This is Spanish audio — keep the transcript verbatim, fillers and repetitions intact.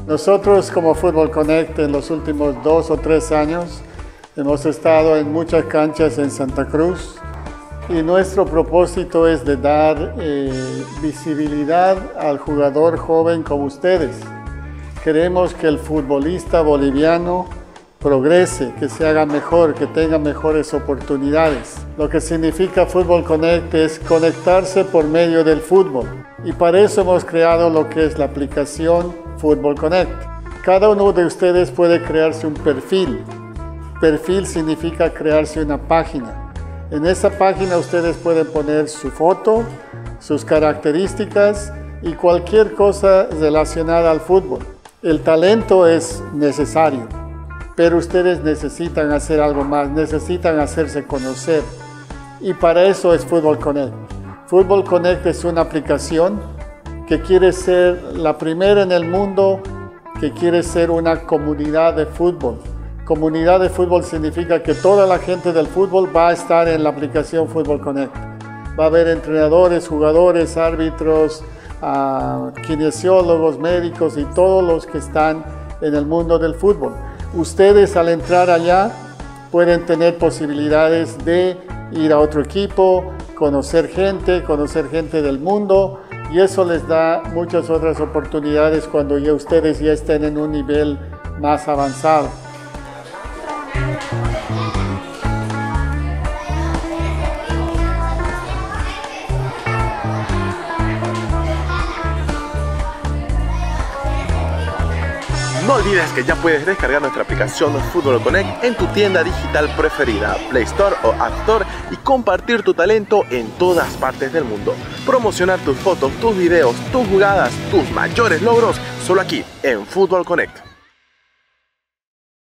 Nosotros como Fútbol Connect en los últimos dos o tres años hemos estado en muchas canchas en Santa Cruz y nuestro propósito es de dar eh, visibilidad al jugador joven como ustedes. Queremos que el futbolista boliviano progrese, que se haga mejor, que tenga mejores oportunidades. Lo que significa Fútbol Connect es conectarse por medio del fútbol. Y para eso hemos creado lo que es la aplicación Fútbol Connect. Cada uno de ustedes puede crearse un perfil. Perfil significa crearse una página. En esa página ustedes pueden poner su foto, sus características y cualquier cosa relacionada al fútbol. El talento es necesario, pero ustedes necesitan hacer algo más, necesitan hacerse conocer. Y para eso es Fútbol Connect. Fútbol Connect es una aplicación que quiere ser la primera en el mundo, que quiere ser una comunidad de fútbol. Comunidad de fútbol significa que toda la gente del fútbol va a estar en la aplicación Fútbol Connect. Va a haber entrenadores, jugadores, árbitros, uh, kinesiólogos, médicos y todos los que están en el mundo del fútbol. Ustedes al entrar allá pueden tener posibilidades de ir a otro equipo, conocer gente, conocer gente del mundo y eso les da muchas otras oportunidades cuando ya ustedes ya estén en un nivel más avanzado. No olvides que ya puedes descargar nuestra aplicación Fútbol Connect en tu tienda digital preferida, Play Store o App Store y compartir tu talento en todas partes del mundo. Promocionar tus fotos, tus videos, tus jugadas, tus mayores logros, solo aquí en Fútbol Connect.